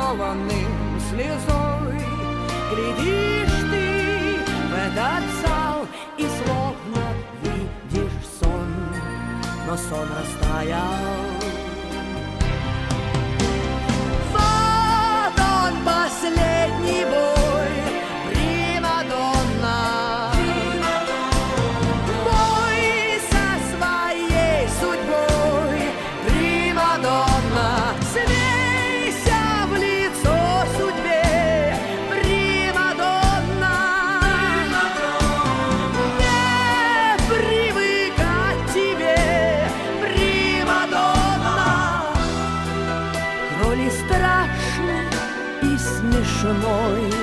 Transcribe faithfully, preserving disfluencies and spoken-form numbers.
зареванным слезой. Глядишь ты в этот зал и словно видишь сон, но сон растаял. Вот он, последний бой, примадонна. Бой со своей судьбой, примадонна. Смейся в лицо судьбе, примадонна. Не привыкать тебе, примадонна. К роли страшной и смешной